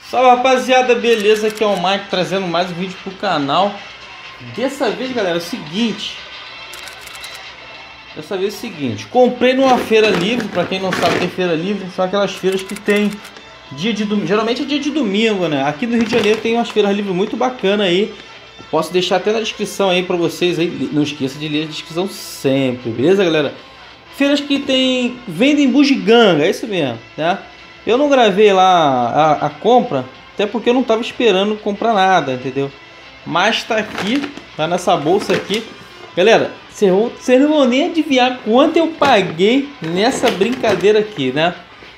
Salve rapaziada, beleza? Aqui é o Mike trazendo mais um vídeo pro canal. Dessa vez, galera, é o seguinte. Comprei numa feira livre. Pra quem não sabe, tem feira livre. São aquelas feiras que tem dia de domingo. Geralmente é dia de domingo, né? Aqui no Rio de Janeiro tem umas feiras livres muito bacanas aí. Posso deixar até na descrição aí pra vocês aí. Não esqueça de ler a descrição sempre, beleza, galera? Feiras que vendem bugiganga, é isso mesmo, né? Eu não gravei lá a compra, até porque eu não estava esperando comprar nada, entendeu? Mas tá aqui, tá nessa bolsa aqui. Galera, vocês não vão nem adivinhar quanto eu paguei nessa brincadeira aqui, né?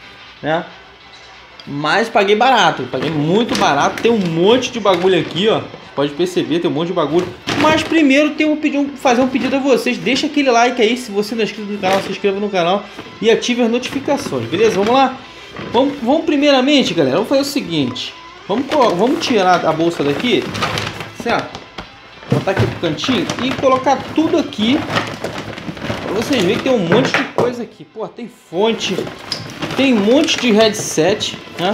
Mas paguei barato, paguei muito barato. Tem um monte de bagulho aqui, ó. Pode perceber, tem um monte de bagulho. Mas primeiro fazer um pedido a vocês. Deixa aquele like aí, se você não é inscrito no canal, se inscreva no canal e ative as notificações, beleza? Vamos lá? Vamos primeiramente, galera, vamos fazer o seguinte. Vamos tirar a bolsa daqui, certo? Botar aqui pro cantinho e colocar tudo aqui. Pra vocês verem que tem um monte de coisa aqui. Pô, tem fonte, tem um monte de headset, né?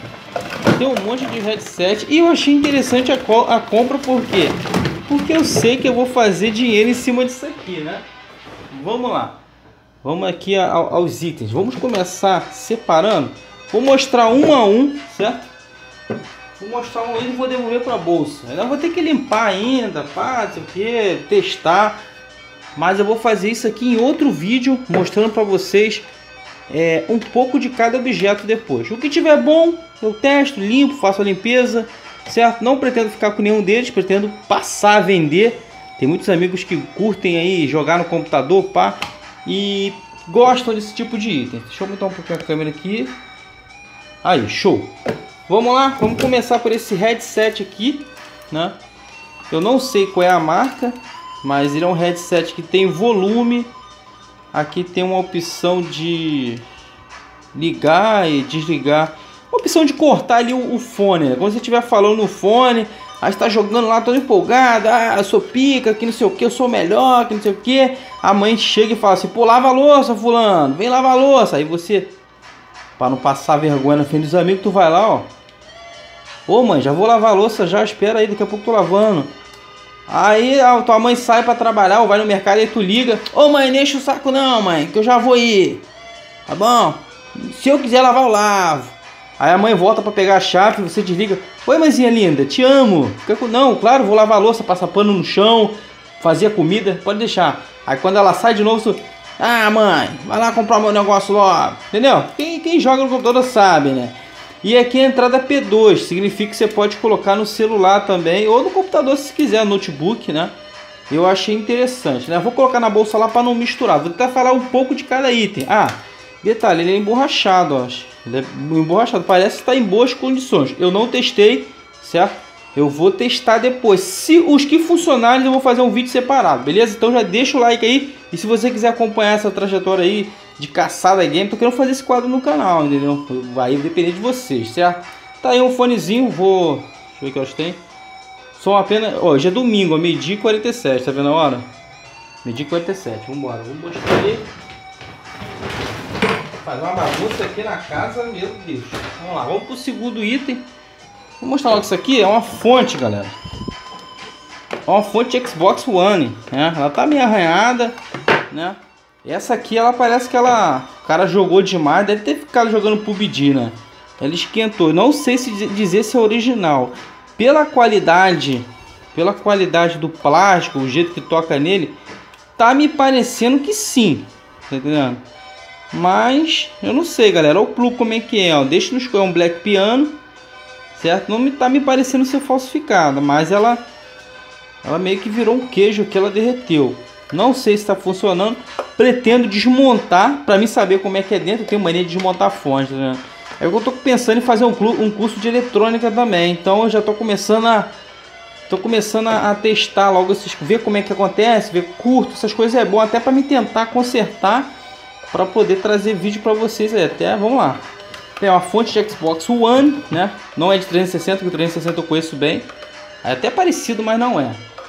Tem um monte de headset. E eu achei interessante a compra, por quê? Porque eu sei que eu vou fazer dinheiro em cima disso aqui, né? Vamos lá. Vamos aqui aos itens. Vamos começar separando. Vou mostrar um a um, certo? Vou mostrar um e vou devolver para a bolsa. Eu vou ter que limpar ainda, pá, não sei o que, testar. Mas eu vou fazer isso aqui em outro vídeo, mostrando para vocês um pouco de cada objeto depois. O que tiver bom, eu testo, limpo, faço a limpeza, certo? Não pretendo ficar com nenhum deles, pretendo passar a vender. Tem muitos amigos que curtem aí jogar no computador, pá, e gostam desse tipo de item. Deixa eu botar um pouquinho a câmera aqui. Aí, show. Vamos lá, vamos começar por esse headset aqui, né? Eu não sei qual é a marca, mas ele é um headset que tem volume. Aqui tem uma opção de ligar e desligar. Uma opção de cortar ali o fone, né? Quando você estiver falando no fone, aí está jogando lá todo empolgado, eu sou pica, que não sei o que, eu sou melhor, que não sei o que. A mãe chega e fala assim, pô, lava a louça, fulano, vem lavar a louça. Aí você, para não passar vergonha na frente dos amigos, tu vai lá, ó. Ô mãe, já vou lavar a louça já, espera aí, daqui a pouco tô lavando. Aí a tua mãe sai para trabalhar ou vai no mercado e tu liga. Ô mãe, não enche o saco não, mãe, que eu já vou ir. Tá bom? Se eu quiser lavar, eu lavo. Aí a mãe volta para pegar a chave e você desliga. Oi, mãezinha linda, te amo. Não, claro, vou lavar a louça, passar pano no chão, fazer a comida, pode deixar. Aí quando ela sai de novo, você... Ah, mãe, vai lá comprar meu negócio logo. Entendeu? Quem joga no computador sabe, né? E aqui a entrada P2, significa que você pode colocar no celular também, ou no computador se quiser, notebook, né? Eu achei interessante, né? Vou colocar na bolsa lá para não misturar. Vou tentar falar um pouco de cada item. Ah, detalhe, ele é emborrachado, ó. Ele é emborrachado, parece que está em boas condições. Eu não testei, certo? Eu vou testar depois. Se os que funcionarem, eu vou fazer um vídeo separado, beleza? Então já deixa o like aí. E se você quiser acompanhar essa trajetória aí de caçada game, tô querendo fazer esse quadro no canal, entendeu? Vai depender de vocês, certo? Tá aí um fonezinho, deixa eu ver que horas tem. São apenas, ó, hoje é domingo, meio-dia e 47, tá vendo a hora? Meio-dia e 47, vambora, vamos mostrar aí. Fazer uma bagunça aqui na casa, meu Deus. Vamos lá, vamos pro segundo item. Vou mostrar logo isso aqui, é uma fonte, galera. É uma fonte Xbox One, né? Ela tá meio arranhada, né? Essa aqui, ela parece que o cara jogou demais, deve ter ficado jogando PUBG, né? Ela esquentou. Não sei se dizer se é original. Pela qualidade do plástico, o jeito que toca nele, tá me parecendo que sim, tá entendendo? Mas eu não sei, galera. Olha o plug como é que é, ó. Deixa no escolher um Black Piano, certo? Não tá me parecendo ser falsificada, mas ela meio que virou um queijo que ela derreteu. Não sei se está funcionando. Pretendo desmontar para mim saber como é que é dentro. Eu tenho mania de desmontar fontes, né? É que eu tô pensando em fazer um curso de eletrônica também. Então eu já tô começando a testar logo esses, ver como é que acontece, ver curto, essas coisas é bom até para me tentar consertar para poder trazer vídeo para vocês aí. Até vamos lá. Tem uma fonte de Xbox One, né? Não é de 360, que o 360 eu conheço bem. É até parecido, mas não é.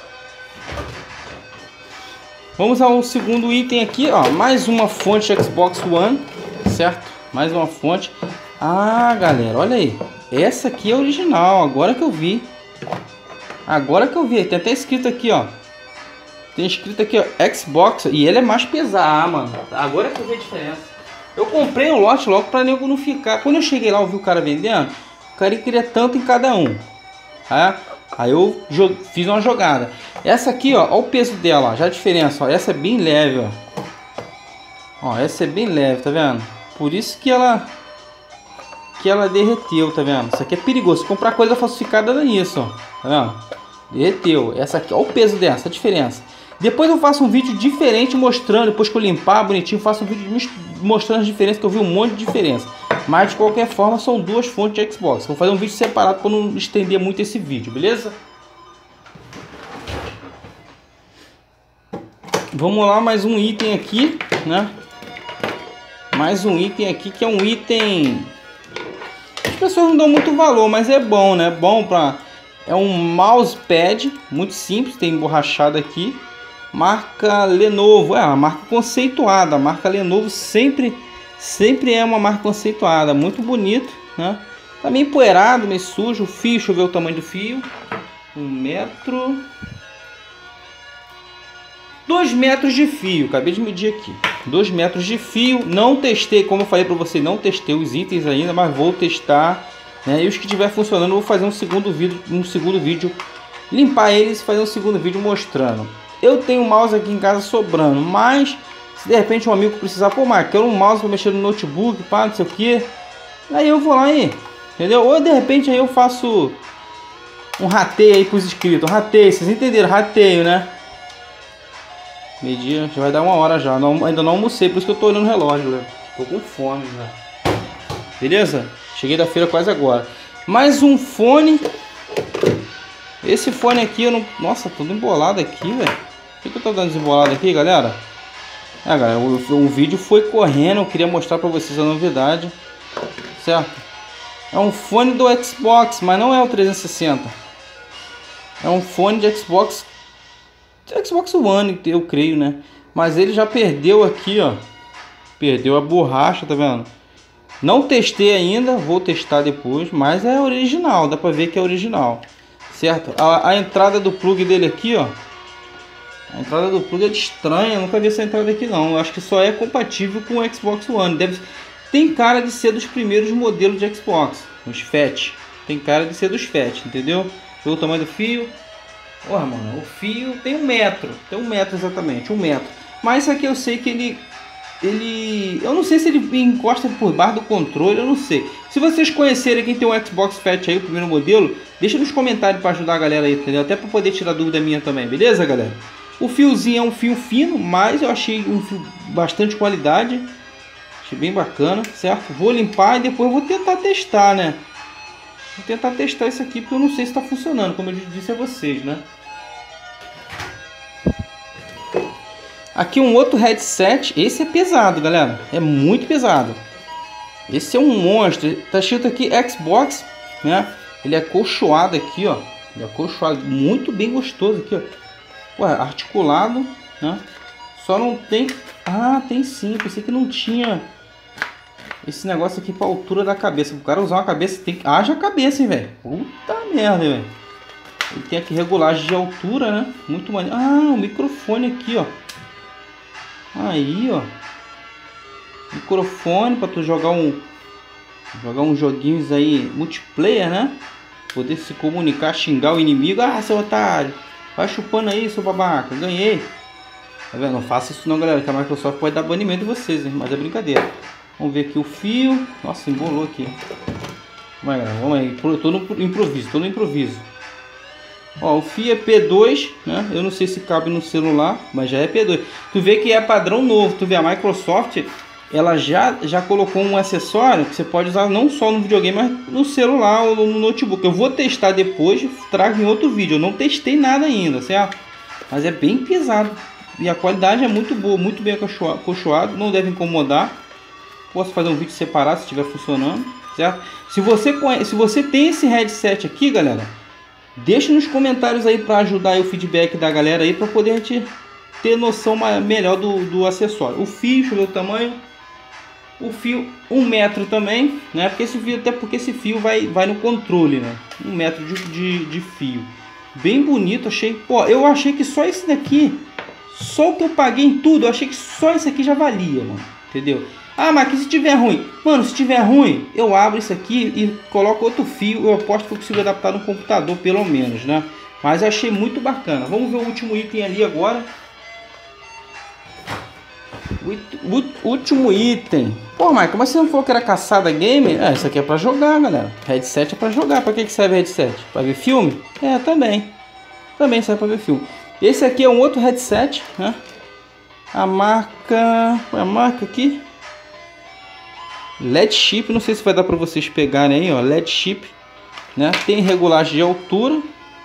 Vamos ao segundo item aqui, ó, mais uma fonte Xbox One, certo? Mais uma fonte. Ah, galera, olha aí. Essa aqui é original, agora que eu vi. Agora que eu vi, tem até escrito aqui, ó. Tem escrito aqui, ó, Xbox. E ele é mais pesado, ah, mano. Agora que eu vi a diferença. Eu comprei um lote logo pra nego não ficar. Quando eu cheguei lá, eu vi o cara vendendo. O cara queria tanto em cada um. Aí eu fiz uma jogada. Essa aqui, ó, olha o peso dela, ó, já a diferença, ó. Essa é bem leve, ó. Ó, essa é bem leve, tá vendo? Por isso que ela derreteu, tá vendo? Isso aqui é perigoso. Comprar coisa falsificada dá nisso, ó. Tá vendo? Derreteu. Essa aqui, olha o peso dessa, a diferença. Depois eu faço um vídeo diferente mostrando, depois que eu limpar bonitinho, faço um vídeo mostrando as diferenças, que eu vi um monte de diferença. Mas de qualquer forma são duas fontes de Xbox. Vou fazer um vídeo separado para não estender muito esse vídeo, beleza? Vamos lá, mais um item aqui, né? Mais um item aqui que é um item... As pessoas não dão muito valor, mas é bom, né? Bom para... É um mousepad, muito simples, tem emborrachado aqui. Marca Lenovo, é uma marca conceituada. A marca Lenovo sempre é uma marca conceituada. Muito bonito, né? Tá meio empoeirado, meio sujo. O fio, deixa eu ver o tamanho do fio. 1 metro... 2 metros de fio, acabei de medir aqui. 2 metros de fio. Não testei, como eu falei para você, não testei os itens ainda, mas vou testar, né? E os que estiver funcionando, eu vou fazer um segundo vídeo, limpar eles e fazer um segundo vídeo mostrando. Eu tenho um mouse aqui em casa sobrando, mas se de repente um amigo precisar, pô, mas quero um mouse para mexer no notebook, pá, não sei o que, aí eu vou lá e, entendeu? Ou de repente aí eu faço um rateio aí para os inscritos, rateio, vocês entenderam, rateio, né? Medir, já vai dar 1 hora já. Ainda não almocei, por isso que eu tô olhando o relógio, galera. Tô com fome já. Beleza? Cheguei da feira quase agora. Mais um fone. Esse fone aqui eu não... Nossa, tudo embolado aqui, velho. Por que eu tô dando desembolado aqui, galera? Galera, o vídeo foi correndo. Eu queria mostrar pra vocês a novidade. Certo? É um fone do Xbox, mas não é o 360. É um fone de Xbox One, eu creio, né? Mas ele já perdeu aqui, ó. Perdeu a borracha, tá vendo? Não testei ainda, vou testar depois. Mas é original, dá pra ver que é original. Certo? A entrada do plug dele aqui, ó. A entrada do plug é estranha, eu nunca vi essa entrada aqui não. Eu acho que só é compatível com o Xbox One. Tem cara de ser dos primeiros modelos de Xbox. Os FAT. Tem cara de ser dos FAT, entendeu? Viu o tamanho do fio? Porra, mano, o fio tem 1 metro. Tem 1 metro exatamente, 1 metro. Mas isso aqui eu sei que ele... Eu não sei se ele encosta por baixo do controle, eu não sei. Se vocês conhecerem quem tem um Xbox Fat aí, o primeiro modelo, deixa nos comentários para ajudar a galera aí, entendeu? Até para poder tirar dúvida minha também, beleza, galera? O fiozinho é um fio fino, mas eu achei um fio bastante qualidade. Achei bem bacana, certo? Vou limpar e depois vou tentar testar, né? Vou tentar testar isso aqui porque eu não sei se está funcionando, como eu disse a vocês, né? Aqui um outro headset. Esse é pesado, galera. É muito pesado. Esse é um monstro. Tá escrito aqui Xbox, né? Ele é acolchoado aqui, ó. Ele é acolchoado. Muito bem gostoso aqui, ó. Ué, articulado, né? Só não tem... Ah, tem sim. Pensei que não tinha esse negócio aqui pra altura da cabeça. O cara usar uma cabeça tem que... Haja cabeça, hein, velho. Puta merda, velho. Ele tem aqui regulagem de altura, né? Muito maneiro. Ah, o microfone aqui, ó. Aí, ó. Microfone para tu jogar uns joguinhos aí multiplayer, né? Poder se comunicar, xingar o inimigo. Ah, seu otário. Vai chupando aí, seu babaca. Ganhei. Tá vendo? Não faça isso não, galera, que a Microsoft pode dar banimento de vocês, hein? Mas é brincadeira. Vamos ver aqui o fio. Nossa, embolou aqui. Vamos aí, galera. Vamos aí. Tô no improviso. Ó, o fio é P2, né? Eu não sei se cabe no celular, mas já é P2. Tu vê que é padrão novo. Tu vê, a Microsoft, ela já colocou um acessório que você pode usar não só no videogame, mas no celular ou no notebook. Eu vou testar depois, trago em outro vídeo. Eu não testei nada ainda, certo? Mas é bem pesado. E a qualidade é muito boa, muito bem acolchoado. Não deve incomodar. Posso fazer um vídeo separado se estiver funcionando, certo? Se você tem esse headset aqui, galera, deixa nos comentários aí para ajudar aí o feedback da galera aí, para poder a gente ter noção melhor do acessório. O fio, deixa eu ver o tamanho. O fio 1 metro também, né? Porque esse fio, até porque esse fio vai no controle, né? 1 metro de fio. Bem bonito, achei. Pô, eu achei que só esse daqui, só o que eu paguei em tudo, eu achei que só esse aqui já valia, mano. Entendeu? Ah, mas que se tiver ruim? Mano, se tiver ruim, eu abro isso aqui e coloco outro fio. Eu aposto que eu consigo adaptar no computador, pelo menos, né? Mas eu achei muito bacana. Vamos ver o último item ali agora. O último item. Pô, Michael, mas você não falou que era caçada gamer? É, isso aqui é pra jogar, galera. Headset é pra jogar. Pra que serve headset? Pra ver filme? É, também. Também serve pra ver filme. Esse aqui é um outro headset, né? A marca... Qual é a marca aqui? LED chip. Não sei se vai dar pra vocês pegarem aí, ó. LED chip, né? Tem regulagem de altura.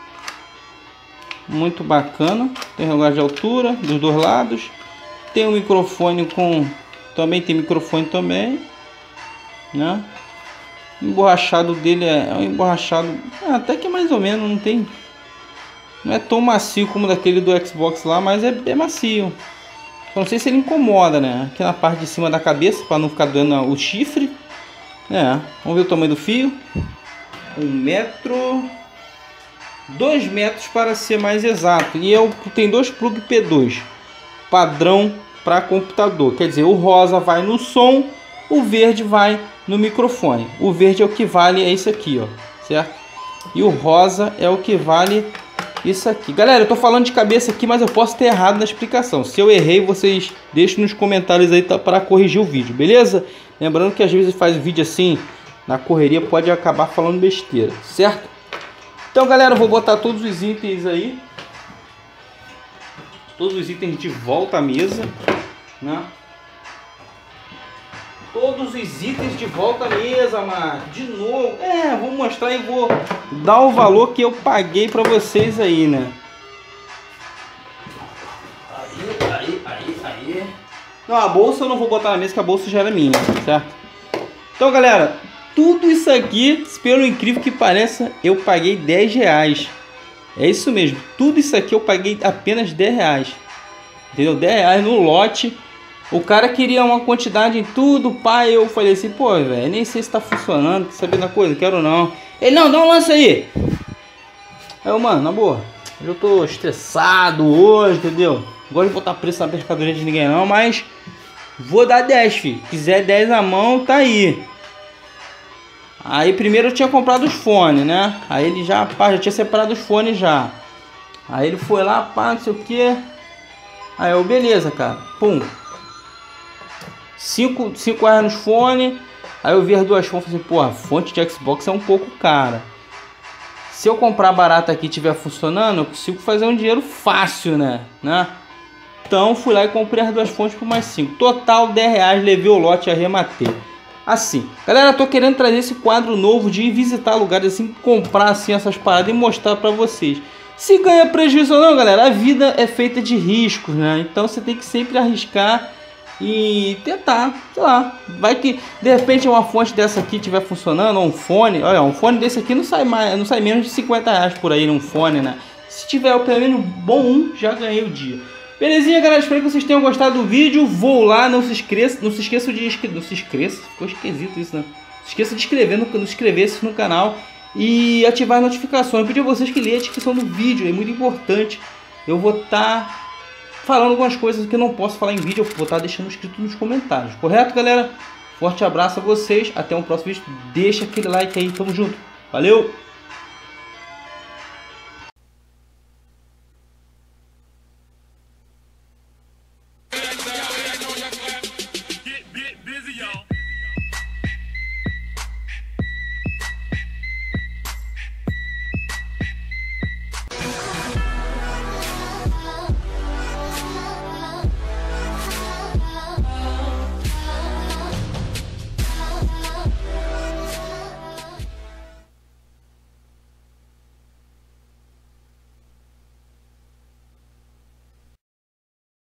Muito bacana. Tem regulagem de altura dos dois lados. Tem um microfone com... Também tem microfone também, né? O emborrachado dele é um emborrachado... até que mais ou menos, não tem... Não é tão macio como daquele do Xbox lá, mas é macio. Não sei se ele incomoda, né? Aqui na parte de cima da cabeça, para não ficar dando o chifre. Vamos ver o tamanho do fio. 1 metro... 2 metros para ser mais exato. E tem dois plug P2. Padrão para computador, quer dizer, o rosa vai no som, o verde vai no microfone. O verde é o que vale isso aqui, ó, certo? E o rosa é o que vale isso aqui. Galera, eu tô falando de cabeça aqui, mas eu posso ter errado na explicação. Se eu errei, vocês deixem nos comentários aí para corrigir o vídeo, beleza? Lembrando que às vezes faz vídeo assim na correria, pode acabar falando besteira, certo? Então, galera, eu vou botar todos os itens aí. Todos os itens de volta à mesa, né? Todos os itens de volta à mesa, mano. De novo. Vou mostrar e vou dar o valor que eu paguei pra vocês aí, né? Aí. Não, a bolsa eu não vou botar na mesa, que a bolsa já era minha, certo? Então, galera, tudo isso aqui, pelo incrível que pareça, eu paguei 10 reais. É isso mesmo, tudo isso aqui eu paguei apenas 10 reais. Entendeu? 10 reais no lote. O cara queria uma quantidade em tudo, pai. Eu falei assim, pô, velho, nem sei se tá funcionando. Quer saber da coisa? Quero não. Ele, não, dá um lance aí. Aí eu, mano, na boa, eu tô estressado hoje, entendeu? Não gosto de botar preço na mercadoria de ninguém não, mas vou dar 10, filho. Quiser 10 na mão, tá aí. Aí primeiro eu tinha comprado os fones, né? Aí ele já tinha separado os fones já. Aí ele foi lá, pá, não sei o que. Aí eu, beleza, cara. Pum. 5 reais nos fones. Aí eu vi as duas fontes e falei, porra, a fonte de Xbox é um pouco cara. Se eu comprar barata aqui e estiver funcionando, eu consigo fazer um dinheiro fácil, né? Então fui lá e comprei as duas fontes por mais 5. Total 10 reais, levei o lote e arrematei. Assim, galera, tô querendo trazer esse quadro novo de visitar lugares assim, comprar assim essas paradas e mostrar pra vocês. Se ganha prejuízo ou não, galera, a vida é feita de riscos, né? Então você tem que sempre arriscar e tentar, sei lá, vai que de repente uma fonte dessa aqui estiver funcionando, ou um fone, olha, um fone desse aqui não sai menos de 50 reais por aí num fone, né? Se tiver pelo menos bom um, já ganhei o dia. Belezinha, galera, espero que vocês tenham gostado do vídeo. Vou lá, não se esqueça de ficou esquisito isso, né? Não se esqueça de inscrever-se no canal e ativar as notificações. Eu pedi a vocês que leiam a descrição do vídeo, é muito importante. Eu vou estar falando algumas coisas que eu não posso falar em vídeo, eu vou estar deixando escrito nos comentários, correto, galera? Forte abraço a vocês, até um próximo vídeo. Deixa aquele like aí, tamo junto, valeu!